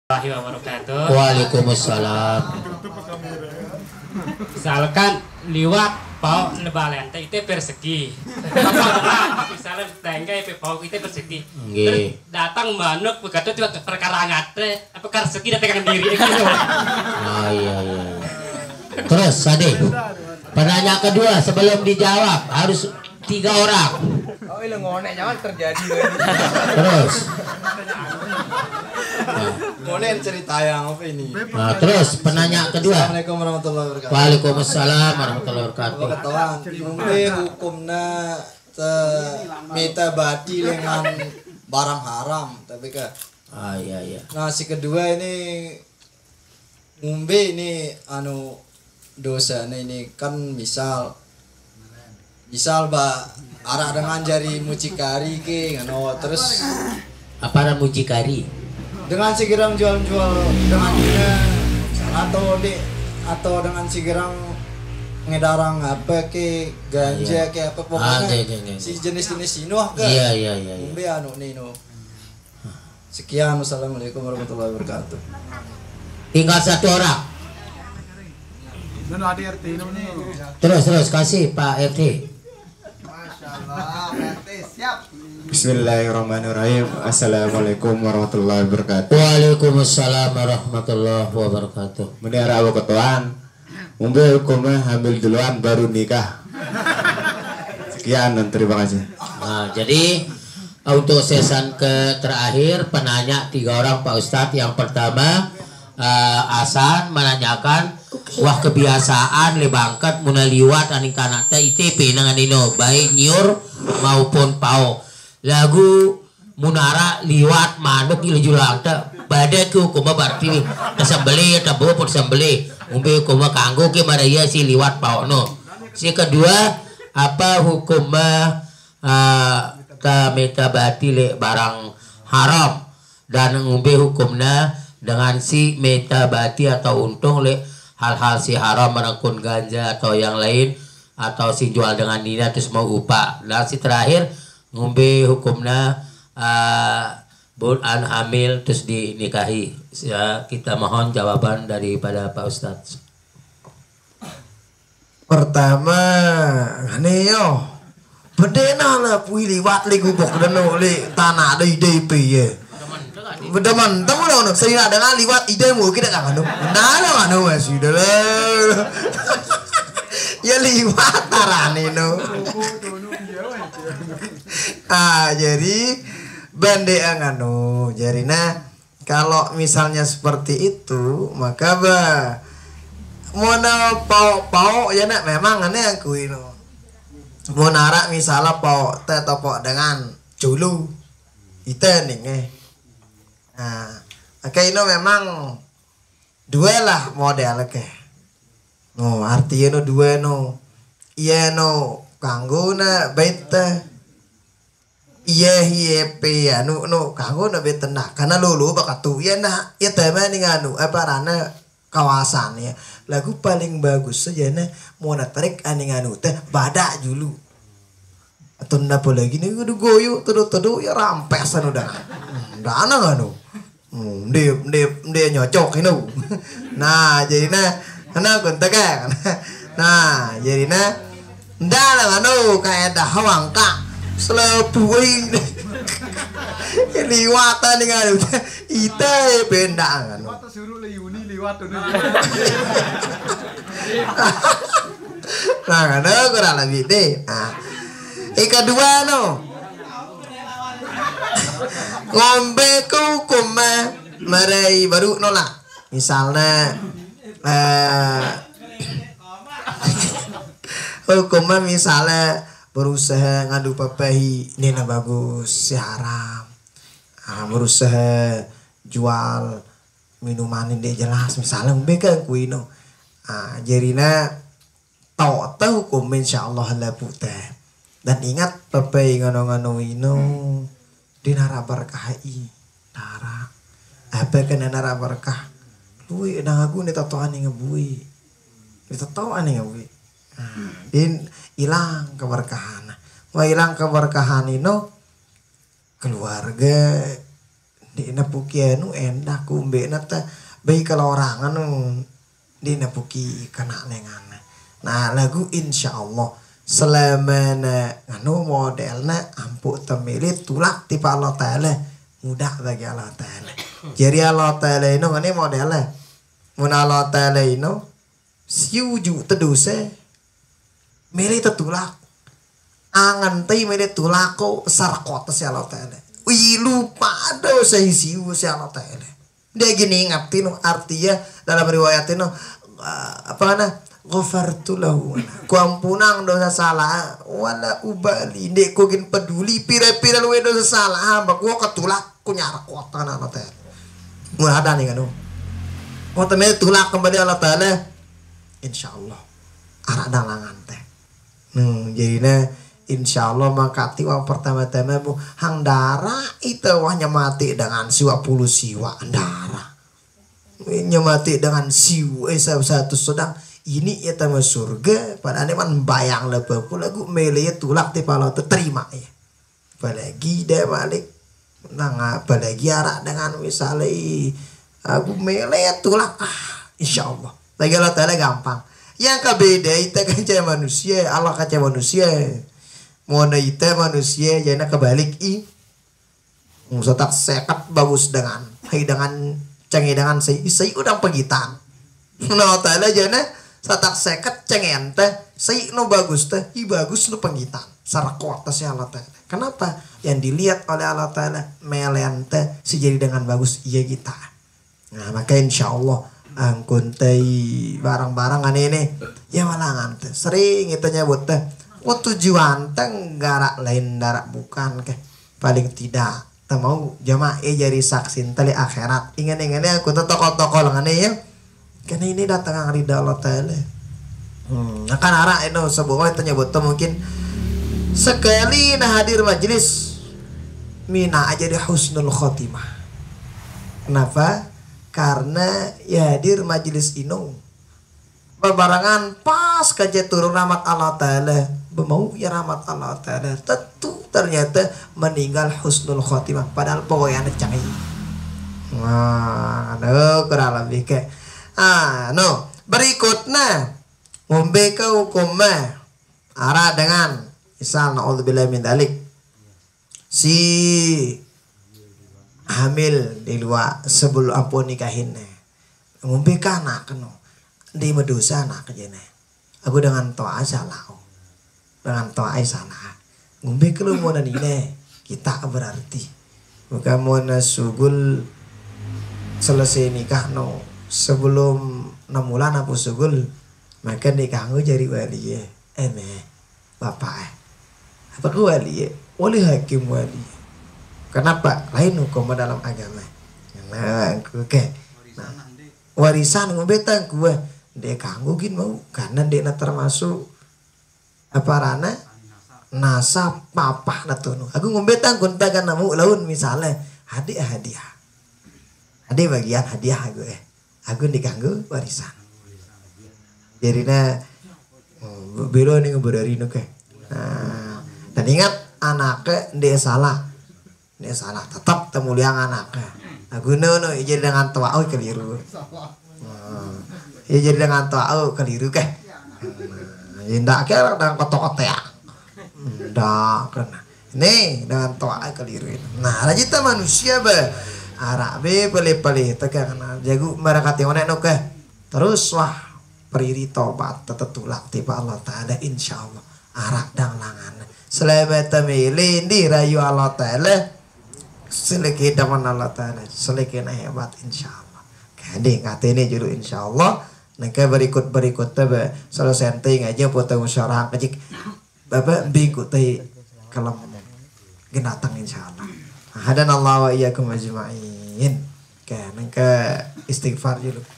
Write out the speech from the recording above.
Wabarakatuh. Waalaikumsalam. Misalkan liwat pau lebalan teh itu persegi. Misalnya tangga pau itu persegi. Terus datang manuk begitu juga perkara ngate apa persegi datang diri gitu. Oh iya. Terus Sade, penanya kedua sebelum dijawab harus 3 orang. Oh iya ngonek jangan terjadi. Terus. Ngonek cerita yang apa ini? Nah, terus penanya kedua. Assalamualaikum warahmatullahi wabarakatuh. Waalaikumsalam warahmatullahi wabarakatuh. Ketawan, mungkin hukumnya meta bati dengan barang haram, tapi kan. Ah iya. Nah si kedua ini ngombe ini dosa ini kan misal arah dengan jari mucikari ke terus Apa mucikari? dengan si gerang jual-jual dengan dia atau dengan si gerang ngedarang apa ke ganja ke apa pokoknya si jenis-jenis ino ke Iya. ngombe nino. Sekian, wassalamualaikum warahmatullahi wabarakatuh. Tinggal 1 orang. Terus kasih Pak RT. Bismillahirrahmanirrahim. Assalamualaikum warahmatullahi wabarakatuh. Waalaikumsalam warahmatullahi wabarakatuh. Menara Abu Ketuaan, mungkin hukumnya hamil duluan baru nikah. Sekian dan terima kasih. Nah, jadi untuk season terakhir penanya 3 orang Pak Ustadz. Yang pertama Asan menanyakan wah kebiasaan lebangkat muna liwat aning kanakta ITP nangan ino baik nyur maupun pau lagu munara liwat manuk ilujulang ta badai ku kuma berarti sembeli tabu pun sembeli umbe kuma kanggo ke maraya si liwat pau no. Si kedua apa hukumnya ta meta batile barang haram dan ngumbe hukumnya dengan si meta bati atau untung le hal-hal si haram merengkun ganja atau yang lain atau si jual dengan nina terus mau upah. Dan si terakhir ngumbe hukumnya bulan hamil terus dinikahi. Ya, kita mohon jawaban daripada Pak Ustadz. Pertama yo bedena lah pui liwat li gubok dan li tanah dari DP ya. Bedaman, tamu dah saya dengan liwat ide mu kita kan nah masih dah ya liwat tarani no. Jadi bande angano jarina kalau misalnya seperti itu maka mau pau ya nak memang aneh aku ini mau narak misalnya pau atau pau dengan culu itu nih. Nah, ini memang dua lah model ke. No, artinya dua no. Iya no, kanggo na beta. Iya pe no kanggo na beta nah. Karena lulu bakatu ya nah. Ya tema nih apa rana kawasan ya. Lagu paling bagus saja na mau tarik aning teh badak dulu. Atau napa lagi nih udah goyo tuduh ya rampesan udah. Dana dia nyocok ini. Nah jadi karena kontak kan. Nah jadi ndak lah kayak dah wangka selepuin liwatan dengan itu benda kan. Nah karena kurang lebih deh. Nah kedua ngombe ku kuma marai baru nolak misalnya hukumnya misalnya berusaha ngadu papahi ini bagus si haram berusaha jual minuman ini jelas misalnya ngombe kan kuino jarina tahu hukum insyaallah la putih dan ingat papahi ngano ino di nara berkah nara apa kena nara berkah lui nang aku ni tato ani ngebui ni tato ani ngebui din hilang keberkahan mau hilang keberkahan ino keluarga Dina puki anu endah kumbe nata baik kalau orang anu dina puki kena lengan. Nah lagu insya Allah selama anu modelnya ampuh temilit tulak tipe Allah Ta'ala mudah bagi Allah Ta'ala. Jadi Allah Ta'ala ini ngani modelnya mun Allah Ta'ala ini siuju teduse milih tetulak angan teh milih tulak kok sarakota si Allah Ta'ala. Wih lupa dosa siu si Allah Ta'ala. Dia gini ngatin artinya dalam riwayat ini apa na ghafartu lahu kuampunang dosa salah wala ubali ndek ko gin peduli pira-pira luwe dosa salah hamba ko ketulak ku nyarak kota Allah Ta'ala. Mun ada nih kan kota me tulak kembali Allah Ta'ala insyaallah arah dalangan teh. Jadinya insyaallah mangkati wang pertama-tama bu hang darah itu wahnya mati dengan siwa puluh siwa darah nyamati dengan siwa satu sedang ini ya tamu surga pada man bayang lepas lagu mele tulak ti pala terima ya apalagi dia balik nang apalagi arah dengan misalnya aku mele tulak insyaallah lagi Allah Ta'ala gampang yang kabeda itu kaca manusia Allah kaca manusia mau itu manusia jadi kebalik setak sekat bagus dengan canggih dengan saya udah pegitan nah Ta'ala jadi satak seket cengen teh sei no bagus teh bagus no penggitan sarakota si Allah Ta'ala. Kenapa? Yang dilihat oleh Allah Ta'ala melen teh sejadi dengan bagus iya kita. Nah maka insyaallah angkun teh barang-barang ini ya malangan teh sering itu nyebut teh tujuan teh garak lain darak bukan ke paling tidak teh mau jamaah jadi saksi tali akhirat ingat-ingatnya aku tuh tokoh-tokoh ngane ya karena ini datang ridha Allah Ta'ala. Nah kan arah itu sebuah itu nyebut mungkin sekali nah hadir majelis mina aja di husnul khotimah. Kenapa? Karena ya hadir majelis ino bebarengan pas kaje turun rahmat Allah Ta'ala mau ya rahmat Allah Ta'ala tentu ternyata meninggal husnul khotimah padahal pokoknya canggih. Wah aduh kurang lebih kayak no berikutnya ngombe ke hukumnya arah dengan misal naudzubillah min dalik si hamil di luar sebelum ampun nikahinnya ngombe ke anak no di medosa anak kejene aku dengan toa salah ngombe ke lu mau nane kita berarti bukan mau nasugul selesai nikah no sebelum 6 bulan apa sugul maka nikah gue jadi wali ya bapak apa gue wali ya wali hakim wali kenapa lain hukum dalam agama nah oke nah warisan gue betang gue dia kanggugin mau karena dia termasuk apa rana nasab papa natunu aku ngombetang kuntakan namu laun misalnya hadiah bagian hadiah gue aku diganggu warisan jadinya belo nih ngeberari nuke dan ingat anaknya dia salah tetap temuliang anaknya aku no jadi dengan tua keliru jadi dengan tua keliru ke ndak kira dengan kotok-kotok ya ndak kena ini dengan tua keliru nah rajita manusia Arabe pelih-pelih tegang jago merakati onek nuke terus wah periri tobat tetulak tiba Allah Ta'ala insyaallah arak dang langan selamat temili di rayu Allah Ta'ala seleki daman Allah Ta'ala seleki hebat insyaallah kade ngate ini juru insyaallah nengke berikut tebe selesai ting aja potong syarah kecik bapak bingku teh kalem genatang insyaallah hadan Allah wa iyyakum ajma'in. Oke, nengke istighfar dulu.